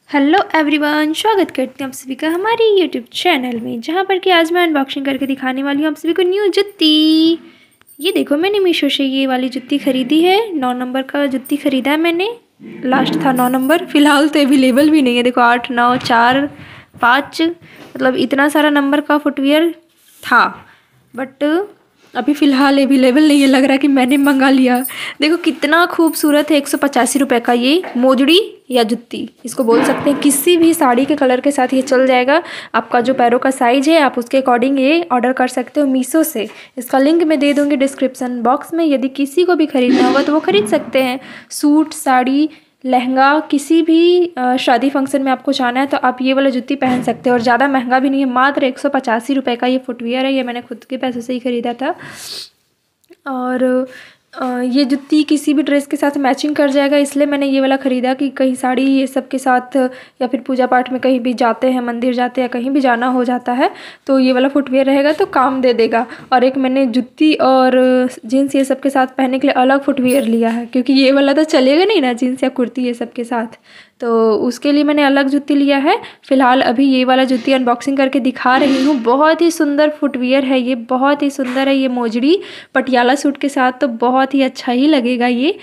Hello everyone, स्वागत करते हैं आप सभी का हमारे यूट्यूब चैनल में, जहां पर कि आज मैं अनबॉक्सिंग करके दिखाने वाली हूं आप सभी को न्यू जुत्ती। ये देखो, मैंने मीशो से ये वाली जुत्ती खरीदी है। 9 नंबर का जुत्ती खरीदा है मैंने। लास्ट था 9 नंबर। फ़िलहाल तो अवेलेबल भी नहीं है। देखो 8, 9, 4, 5, मतलब इतना सारा नंबर का फुटवियर था, बट अभी फ़िलहाल अवेलेबल नहीं है। लग रहा है कि मैंने मंगा लिया। देखो कितना खूबसूरत है। 185 रुपये का ये मोजड़ी या जुत्ती इसको बोल सकते हैं। किसी भी साड़ी के कलर के साथ ये चल जाएगा। आपका जो पैरों का साइज़ है आप उसके अकॉर्डिंग ये ऑर्डर कर सकते हो मीशो से। इसका लिंक मैं दे दूँगी डिस्क्रिप्सन बॉक्स में। यदि किसी को भी ख़रीदना होगा तो वो ख़रीद सकते हैं। सूट, साड़ी, लहंगा, किसी भी शादी फंक्शन में आपको जाना है तो आप ये वाला जुत्ती पहन सकते हो। और ज़्यादा महंगा भी नहीं है, मात्र 185 रुपये का ये फुटवियर है। ये मैंने खुद के पैसों से ही ख़रीदा था। और ये जुत्ती किसी भी ड्रेस के साथ मैचिंग कर जाएगा, इसलिए मैंने ये वाला ख़रीदा कि कहीं साड़ी ये सब के साथ या फिर पूजा पाठ में कहीं भी जाते हैं, मंदिर जाते हैं, कहीं भी जाना हो जाता है तो ये वाला फुटवियर रहेगा तो काम दे देगा। और एक मैंने जुत्ती और जीन्स ये सब के साथ पहनने के लिए अलग फुटवियर लिया है, क्योंकि ये वाला तो चलेगा नहीं ना जीन्स या कुर्ती ये सब के साथ, तो उसके लिए मैंने अलग जुत्ती लिया है। फ़िलहाल अभी ये वाला जुत्ती अनबॉक्सिंग करके दिखा रही हूँ। बहुत ही सुंदर फुटवियर है ये, बहुत ही सुंदर है। ये मोजड़ी पटियाला सूट के साथ तो बहुत ही अच्छा ही लगेगा ये।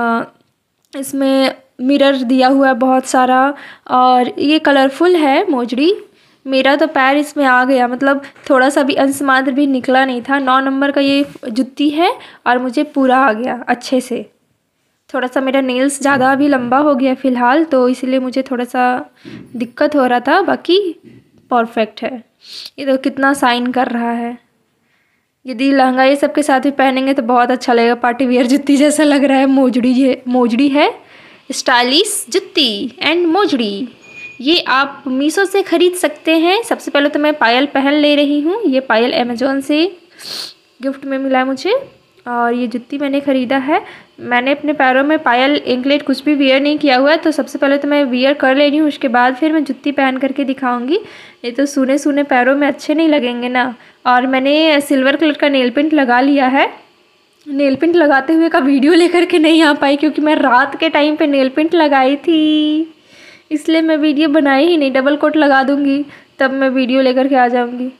इसमें मिरर दिया हुआ है बहुत सारा, और ये कलरफुल है मोजड़ी। मेरा तो पैर इसमें आ गया, मतलब थोड़ा सा भी अंश मात्र भी निकला नहीं था। 9 नंबर का ये जुत्ती है और मुझे पूरा आ गया अच्छे से। थोड़ा सा मेरा नेल्स ज़्यादा अभी लंबा हो गया फ़िलहाल, तो इसलिए मुझे थोड़ा सा दिक्कत हो रहा था, बाकी परफेक्ट है। ये तो कितना शाइन कर रहा है। यदि लहंगा ये सब के साथ भी पहनेंगे तो बहुत अच्छा लगेगा। पार्टी वियर जुत्ती जैसा लग रहा है। मोजड़ी है स्टाइलिश जुत्ती एंड मोजड़ी। ये आप मीशो से ख़रीद सकते हैं। सबसे पहले तो मैं पायल पहन ले रही हूँ। ये पायल अमेज़ॉन से गिफ्ट में मिला है मुझे, और ये जुत्ती मैंने ख़रीदा है। मैंने अपने पैरों में पायल, एंकलेट कुछ भी वियर नहीं किया हुआ है, तो सबसे पहले तो मैं वियर कर ले रही हूँ, उसके बाद फिर मैं जुत्ती पहन करके दिखाऊंगी। नहीं तो सूने सूने पैरों में अच्छे नहीं लगेंगे ना। और मैंने सिल्वर कलर का नेल पेंट लगा लिया है। नेल पेंट लगाते हुए का वीडियो लेकर के नहीं आ पाई, क्योंकि मैं रात के टाइम पे नेल पेंट लगाई थी, इसलिए मैं वीडियो बनाई ही नहीं। डबल कोट लगा दूँगी तब मैं वीडियो लेकर के आ जाऊँगी।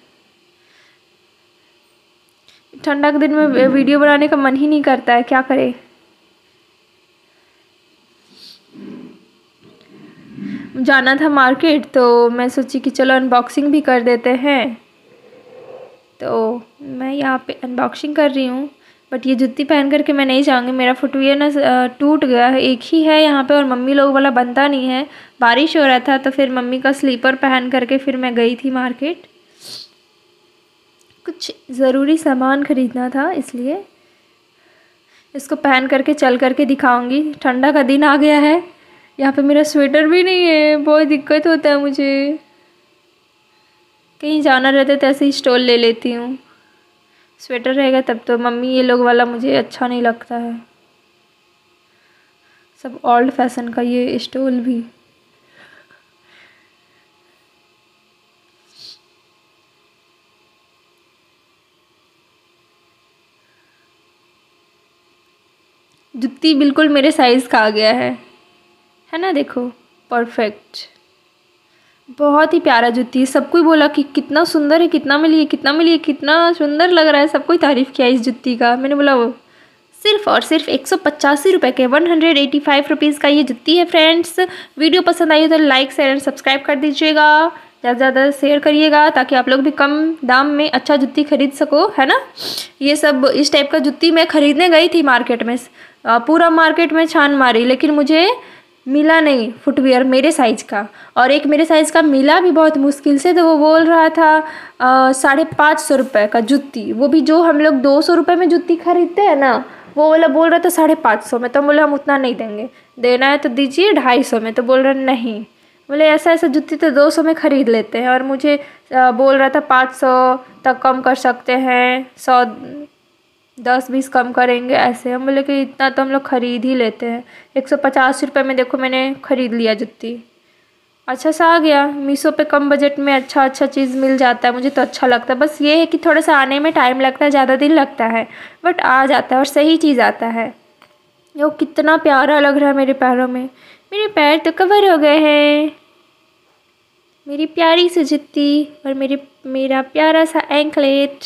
ठंडा के दिन में वीडियो बनाने का मन ही नहीं करता है, क्या करें। जाना था मार्केट, तो मैं सोची कि चलो अनबॉक्सिंग भी कर देते हैं, तो मैं यहाँ पे अनबॉक्सिंग कर रही हूँ। बट ये जुत्ती पहन करके मैं नहीं जाऊँगी। मेरा फुटवियर ना टूट गया है, एक ही है यहाँ पे, और मम्मी लोग वाला बनता नहीं है। बारिश हो रहा था तो फिर मम्मी का स्लीपर पहन करके फिर मैं गई थी मार्केट। कुछ ज़रूरी सामान ख़रीदना था, इसलिए इसको पहन करके चल करके दिखाऊंगी। ठंडा का दिन आ गया है। यहाँ पे मेरा स्वेटर भी नहीं है, बहुत दिक्कत होता है मुझे। कहीं जाना रहता है तो ऐसे ही स्टॉल ले लेती हूँ। स्वेटर रहेगा तब तो। मम्मी ये लोग वाला मुझे अच्छा नहीं लगता है, सब ओल्ड फैशन का ये स्टॉल भी। जुत्ती बिल्कुल मेरे साइज़ का आ गया है ना। देखो परफेक्ट, बहुत ही प्यारा जुत्ती है। सबको बोला कि कितना सुंदर है, कितना में लिए, कितना में लिए, कितना सुंदर लग रहा है। सबको तारीफ़ किया इस जुत्ती का। मैंने बोला वो सिर्फ़ और सिर्फ 185 रुपये के 185 रुपीज़ का ये जुत्ती है फ्रेंड्स। वीडियो पसंद आई तो लाइक, शेयर एंड सब्सक्राइब कर दीजिएगा। ज़्यादा से ज़्यादा शेयर करिएगा ताकि आप लोग भी कम दाम में अच्छा जुत्ती खरीद सको, है ना। ये सब इस टाइप का जुत्ती मैं ख़रीदने गई थी मार्केट में। पूरा मार्केट में छान मारी, लेकिन मुझे मिला नहीं फुटवियर मेरे साइज़ का। और एक मेरे साइज़ का मिला भी बहुत मुश्किल से, तो वो बोल रहा था 550 रुपये का जुत्ती। वो भी जो हम लोग 200 रुपये में जुत्ती खरीदते हैं ना, वो वाला बोल रहा था 550 में। तो बोले हम उतना नहीं देंगे, देना है तो दीजिए 250 में। तो बोल रहा नहीं, बोले ऐसा ऐसा जुत्ती तो 200 में ख़रीद लेते हैं। और मुझे बोल रहा था 500 तक कम कर सकते हैं, 100 10-20 कम करेंगे ऐसे। हम बोले कि इतना तो हम लोग ख़रीद ही लेते हैं। 150 रुपये में देखो मैंने ख़रीद लिया जुत्ती। अच्छा सा आ गया। मीशो पे कम बजट में अच्छा चीज़ मिल जाता है, मुझे तो अच्छा लगता है। बस ये है कि थोड़ा सा आने में टाइम लगता है, ज़्यादा दिन लगता है, बट आ जाता है और सही चीज़ आता है। वो कितना प्यारा लग रहा है मेरे पैरों में। मेरे पैर तो कवर हो गए हैं। मेरी प्यारी सी जुत्ती और मेरा प्यारा सा एंकलेट।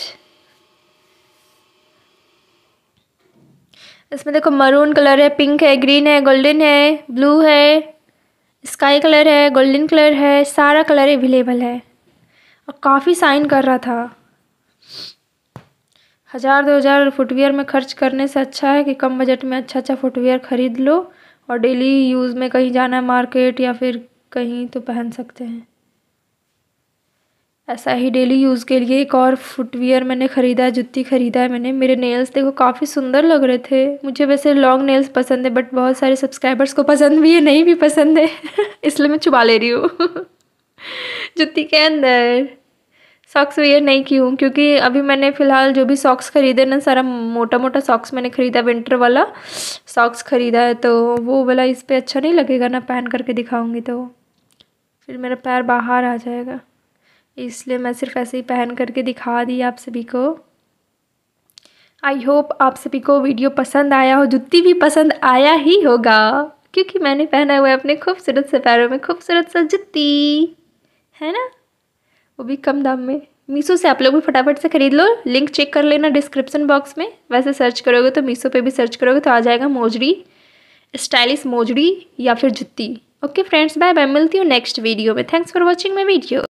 इसमें देखो मरून कलर है, पिंक है, ग्रीन है, गोल्डन है, ब्लू है, स्काई कलर है, गोल्डन कलर है, सारा कलर अवेलेबल है और काफ़ी शाइन कर रहा था। 1000-2000 फुटवियर में खर्च करने से अच्छा है कि कम बजट में अच्छा फुटवियर ख़रीद लो और डेली यूज़ में कहीं जाना है मार्केट या फिर कहीं तो पहन सकते हैं। ऐसा ही डेली यूज़ के लिए एक और फुटवियर मैंने ख़रीदा है, जुत्ती ख़रीदा है मैंने। मेरे नेल्स देखो काफ़ी सुंदर लग रहे थे। मुझे वैसे लॉन्ग नेल्स पसंद है बट बहुत सारे सब्सक्राइबर्स को पसंद भी है, नहीं भी पसंद है इसलिए मैं छुपा ले रही हूँ जुत्ती के अंदर। सॉक्स वेयर नहीं की हूँ क्योंकि अभी मैंने फ़िलहाल जो भी सॉक्स ख़रीदे ना, सारा मोटा मोटा सॉक्स मैंने ख़रीदा, विंटर वाला सॉक्स ख़रीदा है, तो वो वाला इस पर अच्छा नहीं लगेगा ना, पहन करके दिखाऊँगी तो फिर मेरा पैर बाहर आ जाएगा, इसलिए मैं सिर्फ ऐसे ही पहन करके दिखा दी आप सभी को। आई होप आप सभी को वीडियो पसंद आया हो, जुत्ती भी पसंद आया ही होगा क्योंकि मैंने पहना हुआ है अपने खूबसूरत से पैरों में खूबसूरत सा जुत्ती, है ना, वो भी कम दाम में। मीशो से आप लोग भी फटाफट से ख़रीद लो, लिंक चेक कर लेना डिस्क्रिप्शन बॉक्स में। वैसे सर्च करोगे तो मीशो पे भी सर्च करोगे तो आ जाएगा मोजड़ी, स्टाइलिश मोजड़ी या फिर जुत्ती। ओके फ्रेंड्स, बाय बाय, मिलती हूँ नेक्स्ट वीडियो में। Thanks for watching my video.